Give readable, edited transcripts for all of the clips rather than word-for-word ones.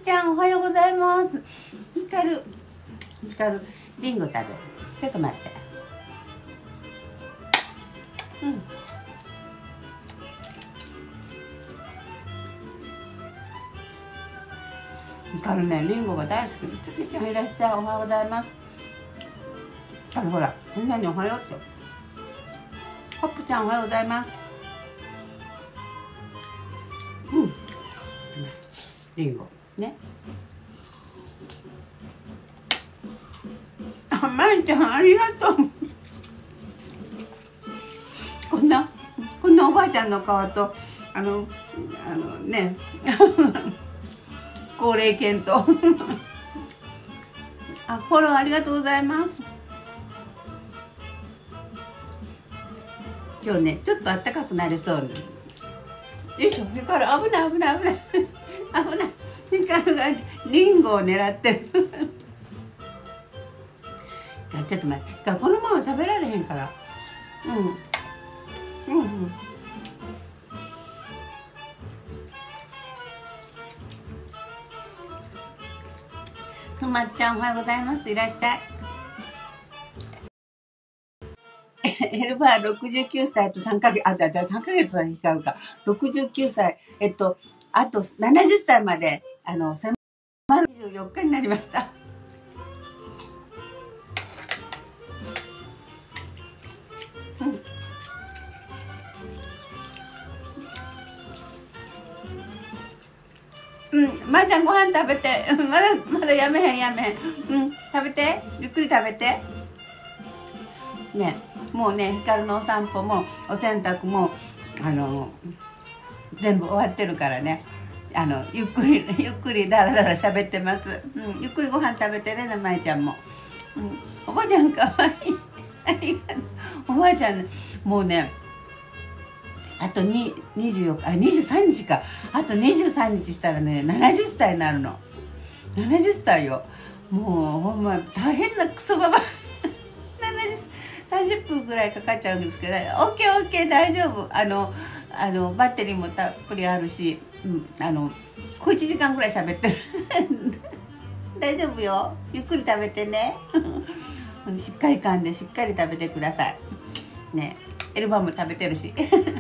ちゃんおはようございます。ひかるリンゴ食べる。ちょっと待って。ひかるね、リンゴが大好き。つきちゃんいらっしゃい。おはようございます。ひかるほら、みんなにおはようって。ホップちゃんおはようございます。リンゴね。あ、まいちゃんありがとう。こんなおばあちゃんの顔とね高齢犬とあ、フォローありがとうございます。今日ねちょっと暖かくなりそうに。よいしょ、ヒカル危ない危ない危ない危ない。ヒカルがリンゴを狙ってるちょっと待って、このまま食べられへんから。とまっちゃんおはようございます。いらっしゃい。ヘルバー69歳と3ヶ月、3ヶ月は光るか。69歳、あと70歳まで、迫る24日になりました。まーちゃんご飯食べて。まだやめへん。食べて。ゆっくり食べて。ね、もうね、ひかるのお散歩も、お洗濯も、全部終わってるからね。ゆっくりだらだら喋ってます。ゆっくりご飯食べてね、まーちゃんも。おばあちゃんかわいい。ありがとう。おばあちゃんね、もうね、あと23日か。あと23日したらね、70歳になるの。70歳よ。もう、ほんま、大変なクソババ。30分ぐらいかかっちゃうんですけど、オッケー、大丈夫。バッテリーもたっぷりあるし、小1時間ぐらい喋ってる。大丈夫よ。ゆっくり食べてね。しっかり噛んで、しっかり食べてください。ね、エルバも食べてるし。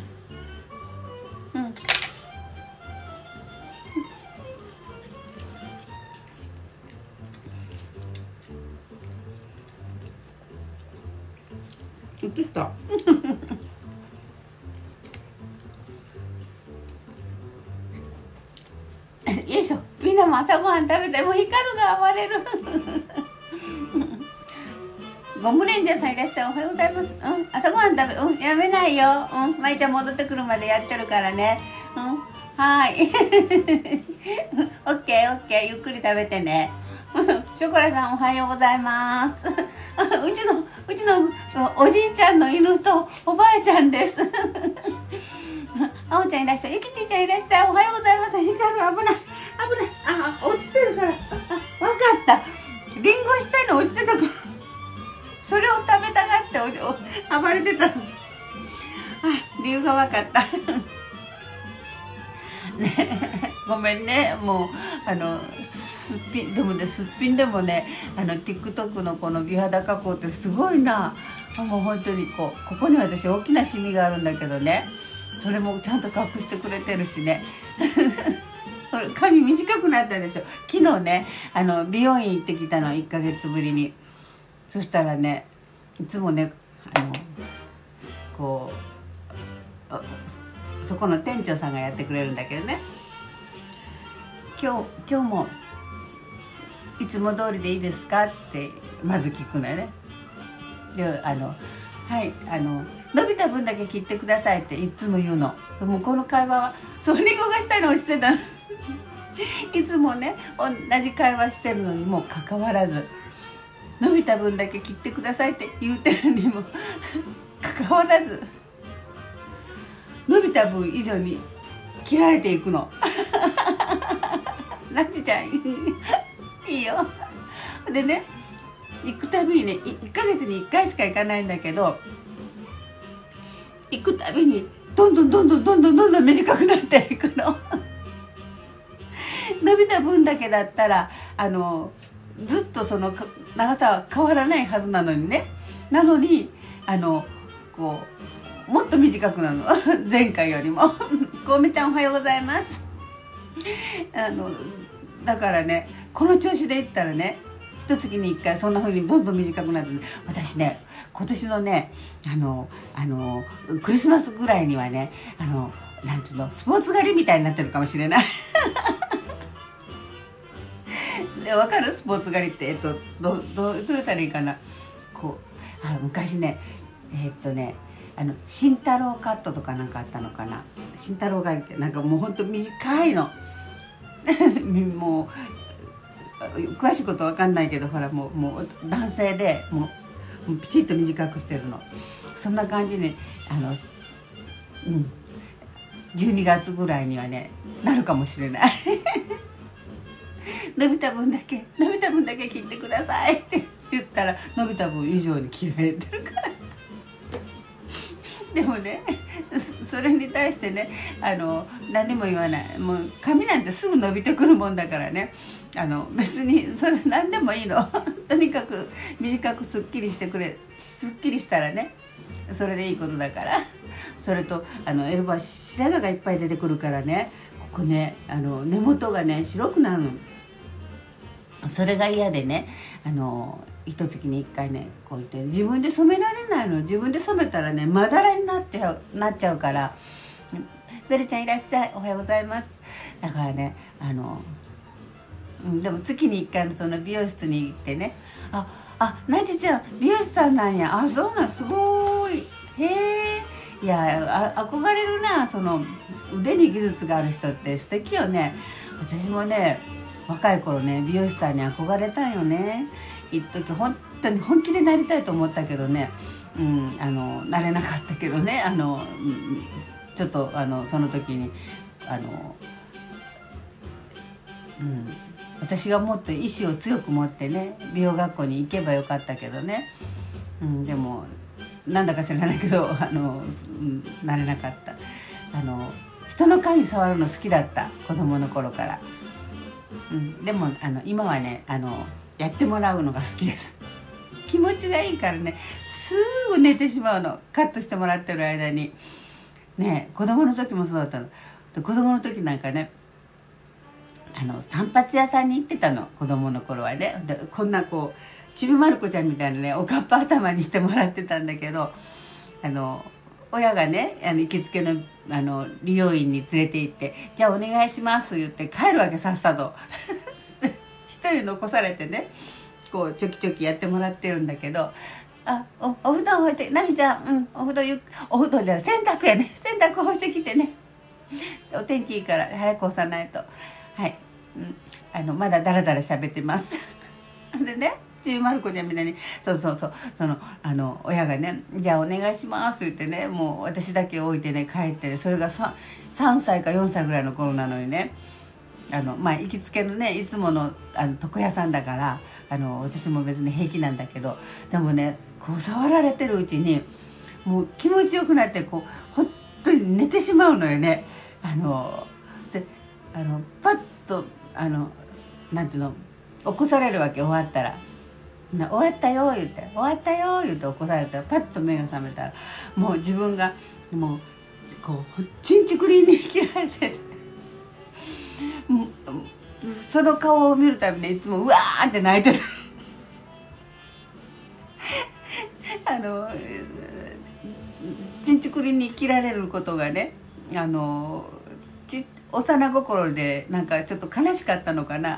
映った。よいしょ。みんなも朝ごはん食べて、もうヒカルが暴れる。ゴムレンジャーさんいらっしゃい。おはようございます。朝ごはん食べ、やめないよ。まいちゃん戻ってくるまでやってるからね。はい。オッケー。ゆっくり食べてね。ショコラさんおはようございます。うちのおじいちゃんの犬とおばあちゃんです。あおちゃんいらっしゃい。ゆきてぃちゃんいらっしゃい。おはようございます。ヒカル危ない。落ちてるから。わかった。リンゴ下に落ちてたから。それを食べたがって暴れてたの。理由がわかった。ね、ごめんね。もうすっぴんでもね、TikTok のこの美肌加工ってすごいな。もう本当にここに私大きなシミがあるんだけどね、それもちゃんと隠してくれてるしね。髪短くなったでしょ。昨日ね、美容院行ってきたの、1ヶ月ぶりに。そしたらね、いつもね、そこの店長さんがやってくれるんだけどね、今日もいつも通りでいいですかってまず聞くのよね。で、はい、伸びた分だけ切ってくださいっていつも言うの。もうこの会話は、そう、リンゴが下に落ちてた。いつもね、同じ会話してるのにもかかわらず、伸びた分だけ切ってくださいって言うてるにもかかわらず、伸びた分以上に切られていくの。なちちゃんいいよ。でね、行くたびにね、1ヶ月に1回しか行かないんだけど、行くたびにどんどん短くなっていくの。 伸びた分だけだったらずっとその長さは変わらないはずなのにね。なのにこうもっと短くなるの前回よりもこうめちゃんおはようございます。だからね、この調子でいったらね、一月に1回そんな風にどんどん短くなる、ね、私ね、今年のねクリスマスぐらいにはねなんていうの、スポーツ狩りみたいになってるかもしれないわかる？スポーツ狩りってどう言ったらいいかな。こう昔ね慎太郎カットとかなんかあったのかな。慎太郎狩りってなんかもうほんと短いのもう詳しいことわかんないけど、ほらもう男性でもうピチッと短くしてるの。そんな感じに12月ぐらいにはねなるかもしれない伸びた分だけ切ってくださいって言ったら、伸びた分以上に切られてるからでもね、それに対してね何も言わない。もう髪なんてすぐ伸びてくるもんだからね、別にそれ何でもいいのとにかく短くすっきりしたらね、それでいいことだから。それとエルバー白髪がいっぱい出てくるからね、ここね根元がね白くなるの。それが嫌でね、一月に1回ねこう言って、自分で染められないの。自分で染めたらねまだらになっちゃうから。ベルちゃんいらっしゃい、おはようございます。だからねでも月に1回のその美容室に行ってね、なじちゃん美容師さんなんや、そうなん、すごい、へえ、いや憧れるな、その腕に技術がある人って素敵よね。私もね若い頃ね美容師さんに憧れたんよね。一時本当に本気でなりたいと思ったけどね、なれなかったけどね、ちょっとその時に私がもっと意志を強く持ってね美容学校に行けばよかったけどね、でもなんだか知らないけどなれなかった。人の髪触るの好きだった、子供の頃から。でも今はねやってもらうのが好きです。気持ちがいいからね、すぐ寝てしまうの、カットしてもらってる間にね。子供の時もそうだったの。で子供の時なんかね散髪屋さんに行ってたの、子供の頃はね。でこんなこうちびまる子ちゃんみたいなねおかっぱ頭にしてもらってたんだけど、親がね行きつけの美容院に連れて行って、じゃあお願いします言って帰るわけ、さっさと一人残されてね、こうちょきちょきやってもらってるんだけど、お布団置いて、なみちゃん、お布団じゃない、洗濯やね、洗濯干してきてね、お天気いいから早く干さないと。はい、まだだらだら喋ってますでね、ちびまる子ちゃんみたいに親がね「じゃあお願いします」言ってね、もう私だけ置いてね帰ってね、それが 3歳か4歳ぐらいの頃なのにね、行きつけのねいつもの床屋さんだから私も別に平気なんだけど、でもねこう触られてるうちにもう気持ちよくなって、こう本当に寝てしまうのよね。でパッとなんていうの、起こされるわけ、終わったら。終わったよ言って「終わったよ」言って起こされたら、パッと目が覚めたらもう自分がもうこうちんちくりんに切られてもうその顔を見るたびにいつもうわーって泣いてたちんちくりんに切られることがね幼心でなんかちょっと悲しかったのかな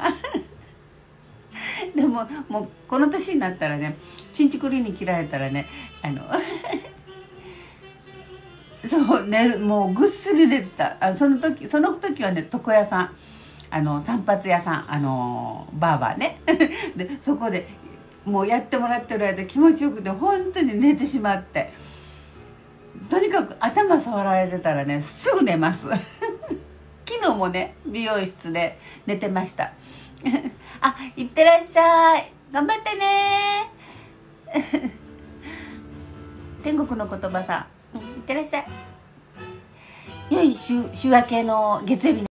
でももうこの年になったらね、ちんちくりんに切られたらねそうね、もうぐっすり寝た。その時はね床屋さん、散髪屋さん、バーバーねでそこでもうやってもらってる間気持ちよくて本当に寝てしまって、とにかく頭触られてたらねすぐ寝ます昨日もね美容室で寝てましたいってらっしゃい、頑張ってね天国の言葉さん、いってらっしゃい。良い週明けの月曜日